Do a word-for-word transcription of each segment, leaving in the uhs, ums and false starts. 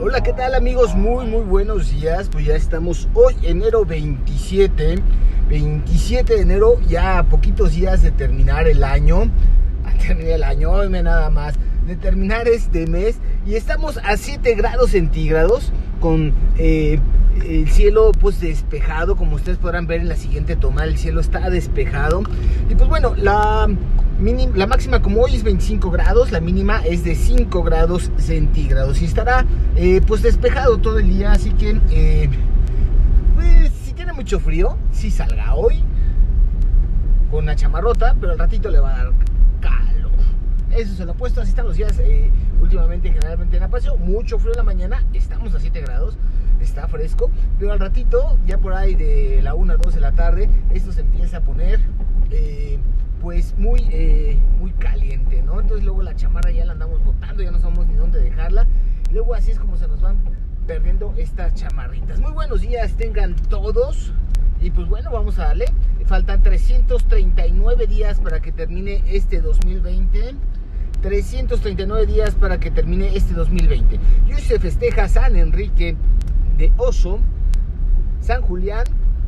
Hola, ¿qué tal amigos? Muy muy buenos días. Pues ya estamos hoy enero veintisiete veintisiete de enero, ya a poquitos días de terminar el año. A terminar el año, hoy me nada más de terminar este mes. Y estamos a siete grados centígrados con eh, el cielo pues despejado. Como ustedes podrán ver en la siguiente toma, el cielo está despejado. Y pues bueno, la mínima, la máxima como hoy es veinticinco grados, la mínima es de cinco grados centígrados. Y estará eh, pues despejado todo el día, así que eh, pues si tiene mucho frío, sí salga hoy con una chamarrota, pero al ratito le va a dar calor. Eso se lo he puesto, así están los días eh, últimamente, generalmente en Apaseo. Mucho frío en la mañana, estamos a siete grados, está fresco, pero al ratito, ya por ahí de la una, dos de la tarde, esto se empieza a poner eh, pues muy, eh, muy caliente, ¿no? Entonces luego la chamarra ya la andamos botando, ya no sabemos ni dónde dejarla. Y luego así es como se nos van perdiendo estas chamarritas. Muy buenos días tengan todos. Y pues bueno, vamos a darle. Faltan trescientos treinta y nueve días para que termine este dos mil veinte. trescientos treinta y nueve días para que termine este dos mil veinte. Y hoy se festeja San Enrique de Oso, San Julián,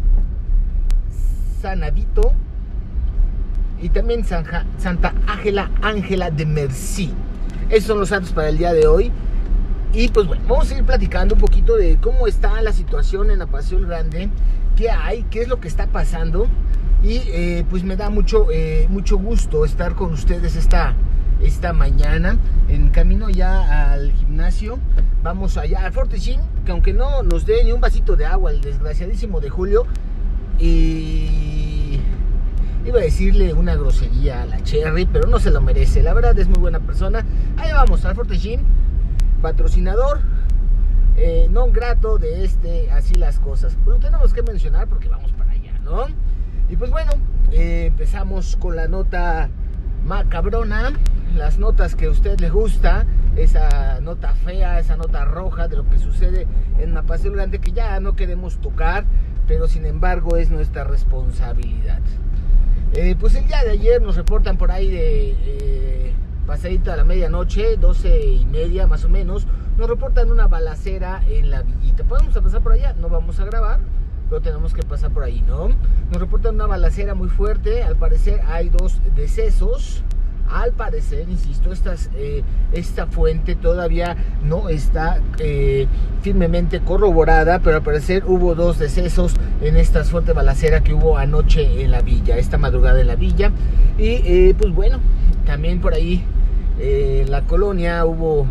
San Avito y también San ja Santa Ángela Ángela de Mercy. Esos son los santos para el día de hoy. Y pues bueno, vamos a ir platicando un poquito de cómo está la situación en Apaseo el Grande, qué hay, qué es lo que está pasando. Y eh, pues me da mucho, eh, mucho gusto estar con ustedes esta, esta mañana. En camino ya al gimnasio, vamos allá al Fortechín, que aunque no nos dé ni un vasito de agua el desgraciadísimo de Julio, y iba a decirle una grosería a la Cherry, pero no se lo merece, la verdad es muy buena persona. Ahí vamos al Fortechín, patrocinador eh, non grato de este Así las Cosas. Pero lo tenemos que mencionar porque vamos para allá, ¿no? Y pues bueno, eh, empezamos con la nota macabrona, las notas que a usted le gusta, esa nota fea, esa nota roja de lo que sucede en Apaseo Grande, que ya no queremos tocar, pero sin embargo es nuestra responsabilidad. Eh, pues el día de ayer nos reportan por ahí de eh, pasadita a la medianoche, doce y media más o menos, nos reportan una balacera en la Villita. ¿Podemos pasar por allá? No vamos a grabar, pero tenemos que pasar por ahí, ¿no? Nos reportan una balacera muy fuerte, al parecer hay dos decesos. Al parecer, insisto, estas, eh, esta fuente todavía no está eh, firmemente corroborada, pero al parecer hubo dos decesos en esta fuerte balacera que hubo anoche en la villa, esta madrugada en la villa. Y eh, pues bueno, también por ahí eh, en la colonia hubo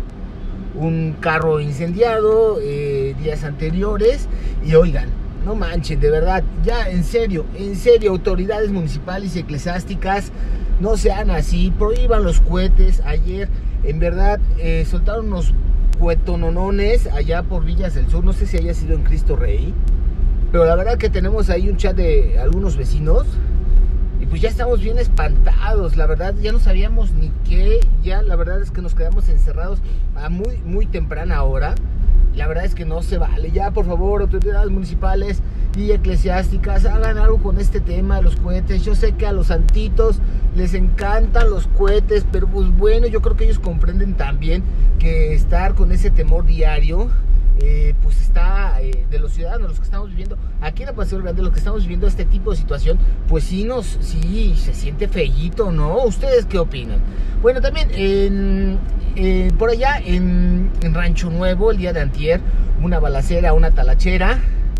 un carro incendiado eh, días anteriores. Y oigan, no manchen, de verdad, ya en serio, en serio, autoridades municipales y eclesiásticas, no sean así, prohíban los cohetes. Ayer, en verdad, eh, soltaron unos cuetononones allá por Villas del Sur, no sé si haya sido en Cristo Rey, pero la verdad que tenemos ahí un chat de algunos vecinos, y pues ya estamos bien espantados, la verdad, ya no sabíamos ni qué, ya la verdad es que nos quedamos encerrados a muy, muy temprana hora. La verdad es que no se vale. Ya, por favor, autoridades municipales y eclesiásticas, hagan algo con este tema de los cohetes. Yo sé que a los santitos les encantan los cohetes, pero pues bueno, yo creo que ellos comprenden también que estar con ese temor diario, eh, pues está eh, de los ciudadanos, los que estamos viviendo aquí en Apaseo Grande, los que estamos viviendo este tipo de situación, pues sí nos, sí se siente feíto, ¿no? ¿Ustedes qué opinan? Bueno, también en Eh, por allá en, en Rancho Nuevo, el día de antier, una balacera, una talachera,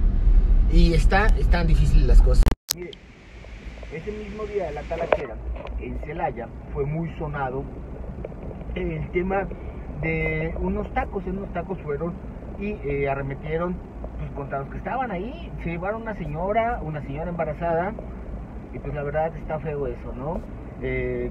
y está, están difíciles las cosas. Mire, ese mismo día de la talachera, en Celaya, fue muy sonado el tema de unos tacos. En unos tacos fueron y eh, arremetieron pues, contra los que estaban ahí. Se llevaron una señora, una señora embarazada, y pues la verdad está feo eso, ¿no? Eh,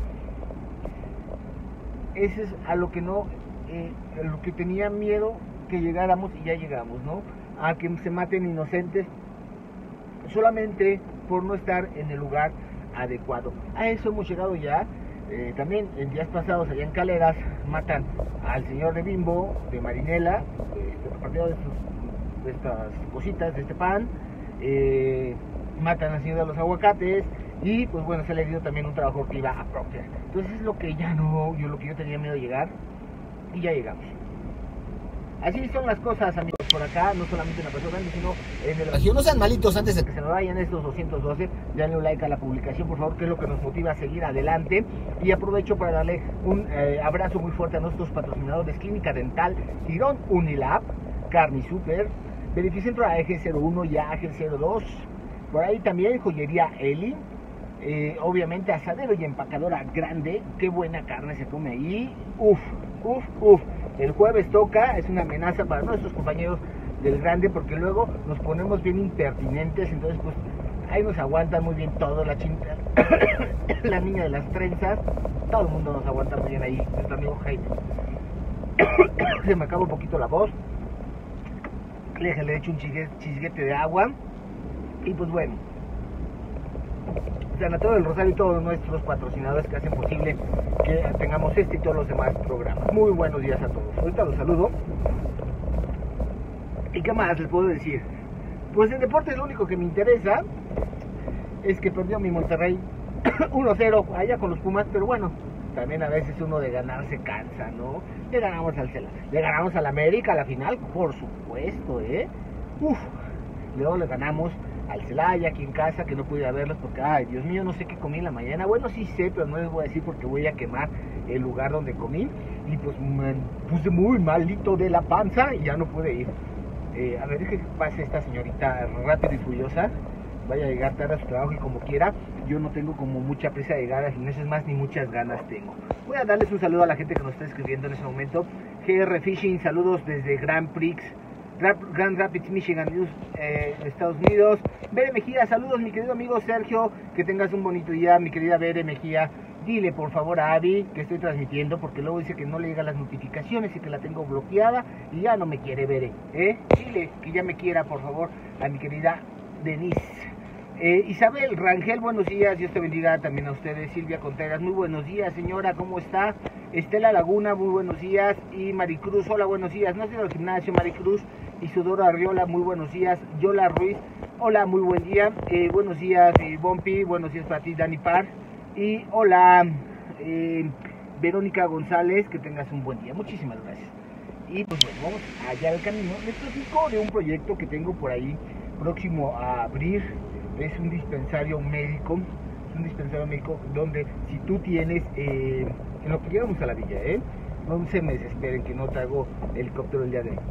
Ese es a lo que no, eh, a lo que tenía miedo que llegáramos, y ya llegamos, ¿no? A que se maten inocentes solamente por no estar en el lugar adecuado. A eso hemos llegado ya. Eh, también en días pasados allá en Caleras matan al señor de Bimbo, de Marinela, eh, repartido de, estos, de estas cositas, de este pan. Eh, matan al señor de los aguacates. Y pues bueno, se le dio también un trabajo que iba a Procter. Entonces es lo que ya no, yo lo que yo tenía miedo de llegar, y ya llegamos. Así son las cosas, amigos, por acá, no solamente en la Paso Grande, sino en el Bajío. No sean malitos antes de que se me vayan estos doscientos doce, denle un like a la publicación, por favor, que es lo que nos motiva a seguir adelante. Y aprovecho para darle un eh, abrazo muy fuerte a nuestros patrocinadores: Clínica Dental Girón, Unilab, Carni Super, Beneficentro A G cero uno y A G cero dos, por ahí también Joyería Eli, eh, obviamente Asadero y Empacadora Grande. Qué buena carne se come ahí, uf, uf, uf. El jueves toca, es una amenaza para nuestros compañeros del Grande, porque luego nos ponemos bien impertinentes, entonces pues ahí nos aguantan muy bien todo, la chinta, la niña de las trenzas, todo el mundo nos aguanta muy bien ahí, nuestro amigo Jaime. Se me acaba un poquito la voz, le, le echo un chisguete de agua, y pues bueno, Sanatorio del Rosario y todos nuestros patrocinadores que hacen posible que tengamos este y todos los demás programas. Muy buenos días a todos. Ahorita los saludo. ¿Y qué más les puedo decir? Pues en deportes lo único que me interesa es que perdió mi Monterrey uno cero allá con los Pumas, pero bueno, también a veces uno de ganar se cansa, ¿no? Le ganamos al Cela, le ganamos al América a la final, por supuesto, ¿eh? Uf, luego le ganamos al Celaya aquí en casa, que no pude verlos porque, ay, Dios mío, no sé qué comí en la mañana. Bueno, sí sé, pero no les voy a decir porque voy a quemar el lugar donde comí. Y pues me puse muy malito de la panza y ya no pude ir. Eh, a ver, deje que pase esta señorita rápido y furiosa. Vaya a llegar tarde a su trabajo y como quiera. Yo no tengo como mucha prisa de llegar al gimnasio, es más, ni muchas ganas tengo. Voy a darles un saludo a la gente que nos está escribiendo en ese momento. G R Fishing, saludos desde Grand Prix, Grand Rapids, Michigan, eh, Estados Unidos. Bere Mejía, saludos mi querido amigo Sergio, que tengas un bonito día, mi querida Bere Mejía. Dile por favor a Abby que estoy transmitiendo, porque luego dice que no le llegan las notificaciones y que la tengo bloqueada y ya no me quiere Bere, ¿eh? Dile que ya me quiera por favor a mi querida Denise. Eh, Isabel Rangel, buenos días, Dios te bendiga también a ustedes. Silvia Contreras, muy buenos días señora, ¿cómo está? Estela Laguna, muy buenos días. Y Maricruz, hola, buenos días. No estoy en el gimnasio, Maricruz. Isidoro Arriola, muy buenos días. Yola Ruiz, hola, muy buen día. Eh, buenos días, eh, Bompi, buenos días para ti, Dani Par. Y hola, eh, Verónica González, que tengas un buen día. Muchísimas gracias. Y pues bueno, vamos allá al camino. Les platico de un proyecto que tengo por ahí próximo a abrir. Es un dispensario médico, es un dispensario médico donde si tú tienes, eh, en lo que llegamos a la villa, ¿eh? No se me desesperen que no traigo helicóptero el día de hoy.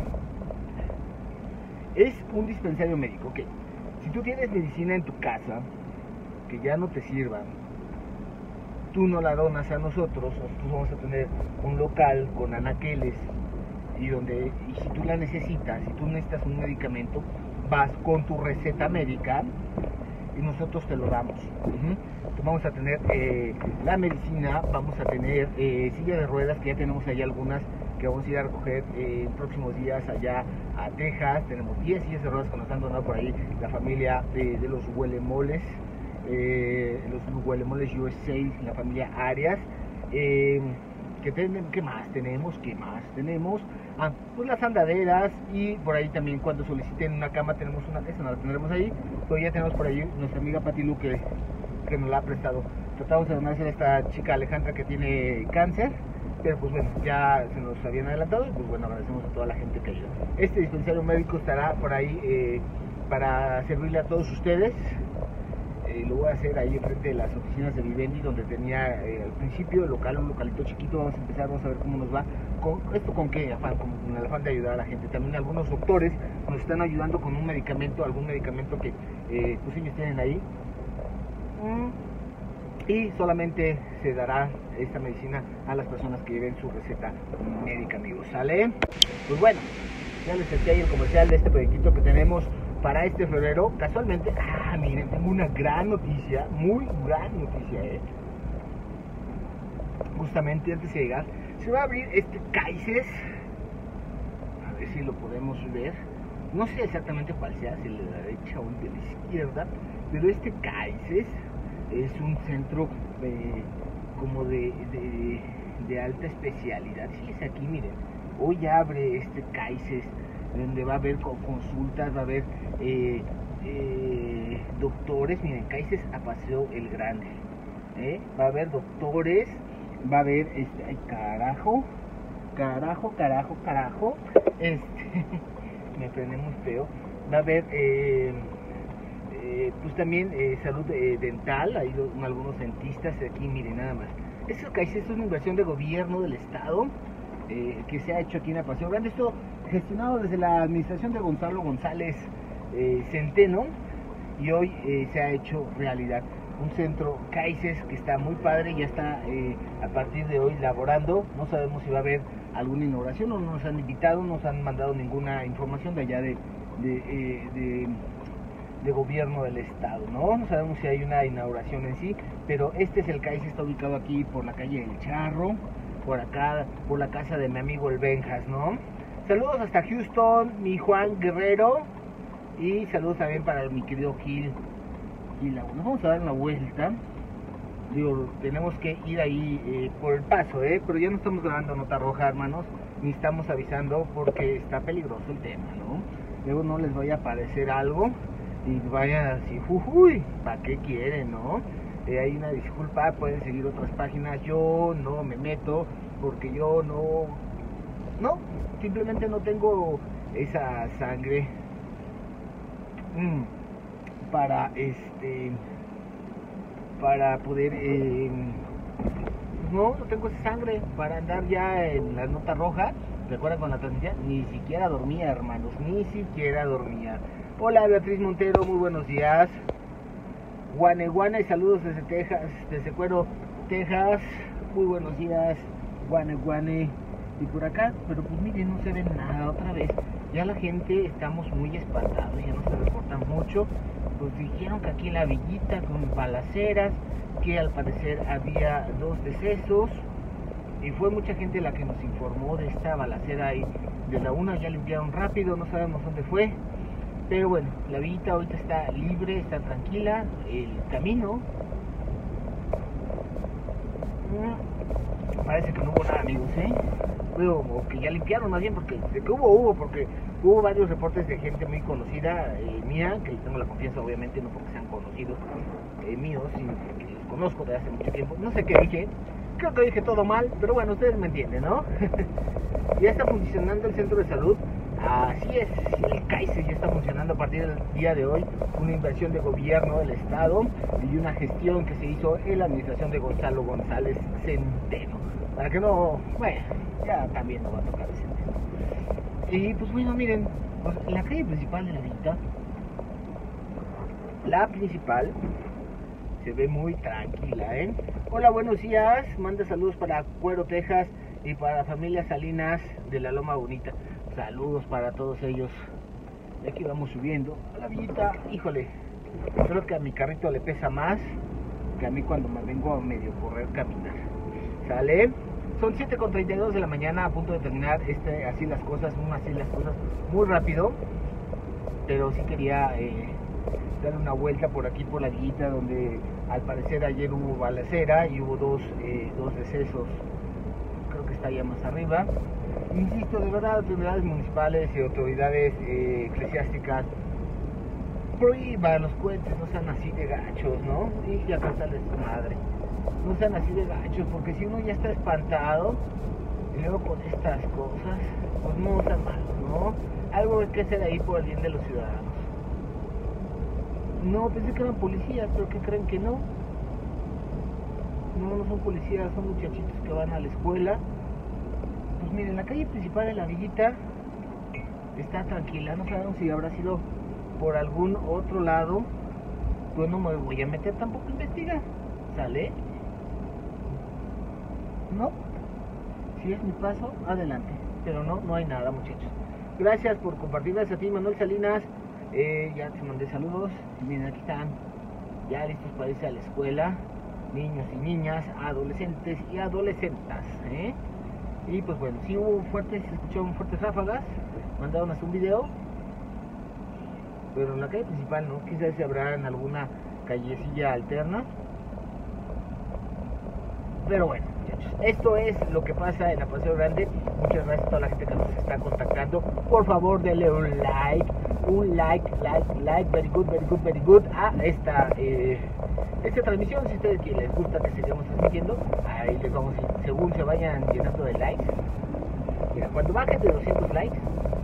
Es un dispensario médico, ok. Si tú tienes medicina en tu casa que ya no te sirva, tú no la donas a nosotros, nosotros vamos a tener un local con anaqueles y donde, y si tú la necesitas, si tú necesitas un medicamento, vas con tu receta médica y nosotros te lo damos. Uh-huh. Vamos a tener eh, la medicina, vamos a tener eh, silla de ruedas, que ya tenemos ahí algunas que vamos a ir a recoger eh, en próximos días allá a Texas. Tenemos diez sillas de ruedas que nos han donado por ahí la familia de, de los Huelemoles, eh, los Huelemoles U S A, la familia Arias. Eh, ¿qué, ten, ¿Qué más tenemos? ¿Qué más tenemos? Ah, pues las andaderas, y por ahí también cuando soliciten una cama tenemos una, esa no la tendremos ahí, pero ya tenemos por ahí nuestra amiga Pati Lu que, que nos la ha prestado. Tratamos de donársela a esta chica Alejandra que tiene cáncer, pero pues bueno, ya se nos habían adelantado y pues bueno, agradecemos a toda la gente que ayuda. Este dispensario médico estará por ahí eh, para servirle a todos ustedes. Eh, lo voy a hacer ahí enfrente de las oficinas de Vivendi, donde tenía eh, al principio el local, un localito chiquito. Vamos a empezar, vamos a ver cómo nos va. Con esto con qué afán, con el afán de ayudar a la gente. También algunos doctores nos están ayudando con un medicamento, algún medicamento que eh, pues ellos tienen ahí. Mm. Y solamente se dará esta medicina a las personas que lleven su receta médica, amigos. ¿Sale? Pues bueno, ya les eché ahí el comercial de este proyectito que tenemos para este febrero. Casualmente, ah, miren, tengo una gran noticia, muy gran noticia, eh. Justamente antes de llegar, se va a abrir este Kaises. A ver si lo podemos ver. No sé exactamente cuál sea, si el de la derecha o el de la izquierda, pero este Kaises es un centro eh, como de, de, de alta especialidad. Fíjense aquí, miren, hoy abre este Kaises, donde va a haber consultas, va a haber eh, eh, doctores. Miren, Kaises a Paseo el Grande, ¿eh? Va a haber doctores, va a haber, este, ay, carajo, carajo, carajo, carajo, este, me frené muy feo. Va a haber, eh, eh, pues también eh, salud eh, dental, hay do, algunos dentistas aquí, miren nada más. Esto que esto es una inversión de gobierno del estado, eh, que se ha hecho aquí en la Paseo Grande, esto gestionado desde la administración de Gonzalo González eh, Centeno, y hoy eh, se ha hecho realidad. Un centro Kaises que está muy padre, ya está eh, a partir de hoy laborando. No sabemos si va a haber alguna inauguración o no nos han invitado, no nos han mandado ninguna información de allá de, de, eh, de, de gobierno del estado, ¿no? No sabemos si hay una inauguración en sí, pero este es el Kaises, está ubicado aquí por la calle del Charro, por acá, por la casa de mi amigo el Benjas, ¿no? Saludos hasta Houston, mi Juan Guerrero, y saludos también para mi querido Gil. Y la, nos vamos a dar una vuelta. Digo, tenemos que ir ahí eh, por el paso, ¿eh? Pero ya no estamos grabando nota roja, hermanos, ni estamos avisando porque está peligroso el tema, ¿no? Luego no les vaya a aparecer algo y vayan así, uy, ¿para qué quieren, no? Eh, hay una disculpa, pueden seguir otras páginas, yo no me meto porque yo no, no, simplemente no tengo esa sangre. Mm. para este para poder eh, no, no tengo esa sangre para andar ya en la nota roja. Recuerda con la transmisión, ni siquiera dormía, hermanos, ni siquiera dormía. Hola Beatriz Montero, muy buenos días. Guaneguana y saludos desde Texas, desde Cuero, Texas. Muy buenos días, Guaneguane. Y por acá, pero pues miren, no se ve nada otra vez. Ya la gente estamos muy espantados, ya no se reportan mucho. Pues dijeron que aquí en la villita con balaceras, que al parecer había dos decesos, y fue mucha gente la que nos informó de esta balacera ahí. De la una ya limpiaron rápido, no sabemos dónde fue, pero bueno, la villita ahorita está libre, está tranquila, el camino parece que no hubo nada, amigos, ¿eh? Bueno, o que ya limpiaron más bien, porque de que hubo, hubo, porque hubo varios reportes de gente muy conocida, eh, mía, que les tengo la confianza, obviamente, no porque sean conocidos eh, míos, sino porque los conozco de hace mucho tiempo. No sé qué dije, creo que dije todo mal, pero bueno, ustedes me entienden, ¿no? Ya está funcionando el centro de salud, así es, el Kaises ya está funcionando a partir del día de hoy, una inversión de gobierno del estado y una gestión que se hizo en la administración de Gonzalo González Centeno. Para que no, bueno, ya también no va a tocar ese tema. Y pues bueno, miren, pues, la calle principal de la villita, la principal, se ve muy tranquila, ¿eh? Hola, buenos días, manda saludos para Cuero, Texas, y para la familia Salinas de la Loma Bonita. Saludos para todos ellos. Y aquí vamos subiendo a la villita. Híjole, creo que a mi carrito le pesa más que a mí cuando me vengo a medio correr, caminar. ¿Sale? Son siete con treinta y dos de la mañana, a punto de terminar este, así las cosas, un así las cosas, muy rápido. Pero sí quería eh, dar una vuelta por aquí, por la villita, donde al parecer ayer hubo balacera y hubo dos, eh, dos decesos. Creo que está allá más arriba. Insisto, de verdad, autoridades municipales y autoridades eh, eclesiásticas, prohíban los cohetes, no sean así de gachos, ¿no? Y acá está de su madre. No sean así de gachos, porque si uno ya está espantado, y luego con estas cosas, pues no sean malos, ¿no? Algo hay que hacer ahí por el bien de los ciudadanos. No, pensé que eran policías, pero ¿qué creen que no? No, no son policías, son muchachitos que van a la escuela. Pues miren, la calle principal de la villita está tranquila, no sabemos si habrá sido por algún otro lado. Pues no me voy a meter tampoco a investigar, ¿sale? No, si es mi paso, adelante, pero no, no hay nada, muchachos. Gracias por compartir, gracias a ti, Manuel Salinas. Eh, ya te mandé saludos. Y miren, aquí están ya listos para irse a la escuela, niños y niñas, adolescentes y adolescentas, ¿eh? Y pues bueno, si hubo fuertes, se escucharon fuertes ráfagas, mandaron hasta un video, pero en la calle principal no, quizás si habrá en alguna callecilla alterna. Pero bueno, muchachos, esto es lo que pasa en la Paseo Grande. Muchas gracias a toda la gente que nos está contactando. Por favor, denle un like, un like, like, like, very good, very good, very good a esta, eh, esta transmisión. Si a ustedes que les gusta que sigamos transmitiendo, ahí les vamos a ir, según se vayan llenando de likes. Mira, cuando bajen de doscientos likes,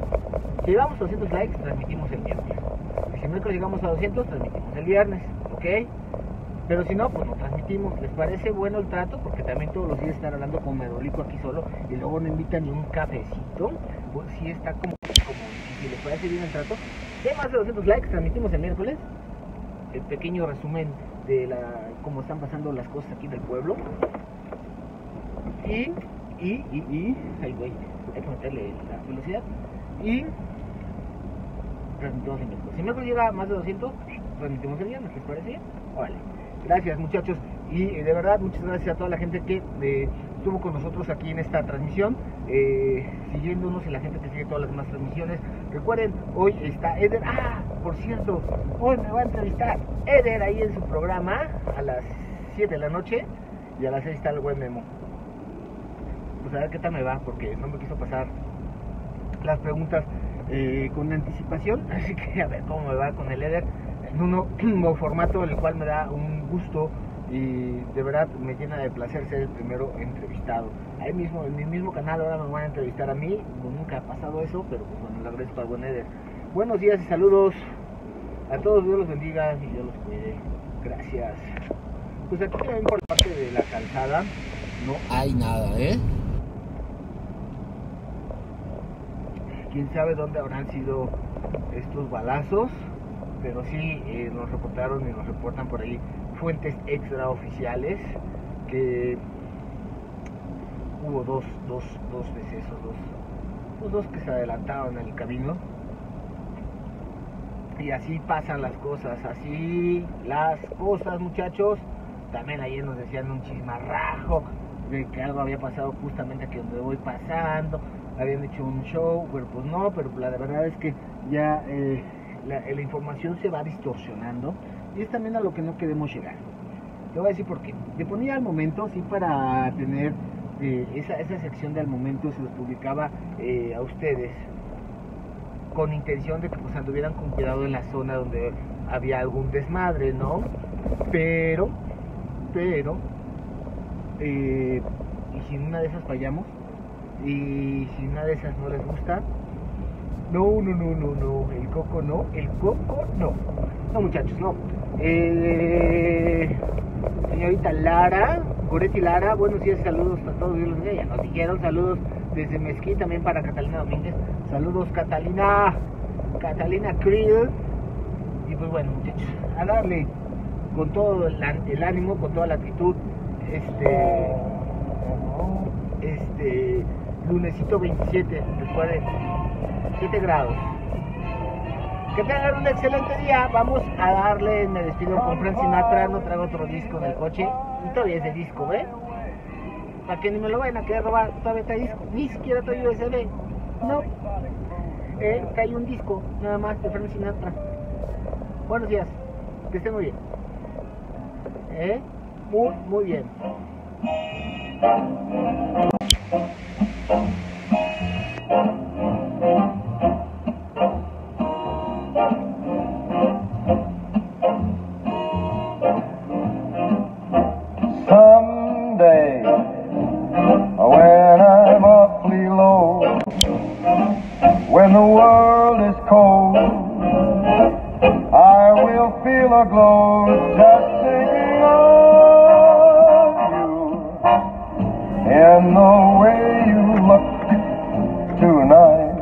Si llegamos a doscientos likes, transmitimos el miércoles. Y si miércoles llegamos a doscientos, transmitimos el viernes, ¿ok? Pero si no, pues no transmitimos. ¿Les parece bueno el trato? Porque también todos los días están hablando con Merolico aquí solo y luego no invitan ni un cafecito. Pues sí está como, como si les parece bien el trato. Si hay más de doscientos likes, transmitimos el miércoles. El pequeño resumen de la cómo están pasando las cosas aquí del pueblo. Y, y, y, y, ay güey, hay que meterle la velocidad. Y transmitimos el miércoles. Si el miércoles llega a más de doscientos, transmitimos el viernes, ¿les parece bien? Vale. Gracias muchachos y eh, de verdad muchas gracias a toda la gente que eh, estuvo con nosotros aquí en esta transmisión, eh, siguiéndonos y la gente que sigue todas las demás transmisiones. Recuerden, hoy está Eder, ah, por cierto, hoy me va a entrevistar Eder ahí en su programa a las siete de la noche y a las seis está el buen Memo. Pues a ver qué tal me va, porque no me quiso pasar las preguntas eh, con anticipación, así que a ver cómo me va con el Eder. En un nuevo formato, el cual me da un gusto y de verdad me llena de placer ser el primero entrevistado. Ahí mismo, en mi mismo canal, ahora me van a entrevistar a mí. Nunca ha pasado eso, pero pues bueno, le agradezco al buen Eder. Buenos días y saludos a todos, Dios los bendiga y Dios los cuide. Gracias. Pues aquí también por la parte de la calzada no hay nada, ¿eh? Quién sabe dónde habrán sido estos balazos, pero sí eh, nos reportaron y nos reportan por ahí fuentes extraoficiales que hubo dos, dos, dos decesos, dos, pues dos que se adelantaron en el camino. Y así pasan las cosas, así las cosas, muchachos. También ayer nos decían un chismarrajo de que algo había pasado justamente aquí donde voy pasando, habían hecho un show, pero pues no, pero la verdad es que ya eh, La, la información se va distorsionando y es también a lo que no queremos llegar. Te voy a decir por qué. Le ponía al momento, sí, para tener eh, esa, esa sección de al momento, se los publicaba eh, a ustedes con intención de que pues anduvieran con cuidado en la zona donde había algún desmadre, ¿no? Pero, pero, eh, y si en una de esas fallamos, y si una de esas no les gusta, No, no, no, no, no, el coco no, el coco no. No, muchachos, no. Eh, señorita Lara, Goretti Lara, buenos días, saludos a todos. Ya nos dijeron saludos desde Mezquí, también para Catalina Domínguez. Saludos, Catalina, Catalina Krill. Y pues bueno, muchachos, a darle con todo el, el ánimo, con toda la actitud, este, este, lunesito veintisiete, recuerden. siete grados. Que tengan un excelente día. Vamos a darle, me despido con Frank Sinatra. No traigo otro disco en el coche. Y todavía es de disco, ¿ve? Para que ni me lo vayan a querer robar. Todavía está disco. Ni siquiera trae U S B. No. Eh, trae un disco nada más de Frank Sinatra. Buenos días. Que estén muy bien. Eh, muy, muy bien. Someday, when I'm awfully low, when the world is cold, I will feel a glow just thinking of you and the way you look tonight.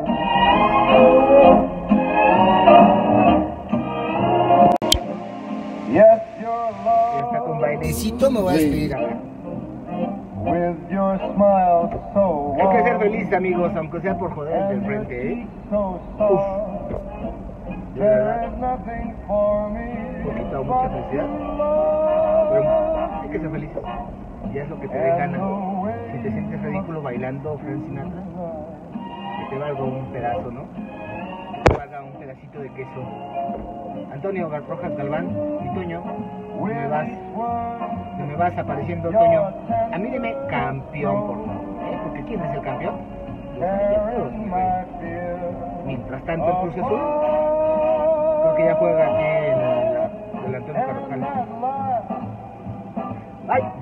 Yes, your love. Está con bailecito, me voy a despedir acá. With your smile so Hay que ser warm, felices, amigos, aunque sea por joder del frente, ¿eh? so Uf. soft, De verdad, there's nothing for me un poquito o mucha but felicidad. love. Pero hay que ser felices. Y es lo que te dé gana. Si te sientes ridículo bailando Frank Sinatra, que te valga un pedazo, ¿no? Que te valga un pedacito de queso. Antonio Rojas Galván y Toño, que me vas, que me vas apareciendo, Toño. A mí dime campeón, por favor, ¿eh? Porque ¿quién es el campeón? Los Rayados, mi rey. Mientras tanto, el Cruz Azul, creo que ya juega aquí en el, el Antonio Carvajal. Bye.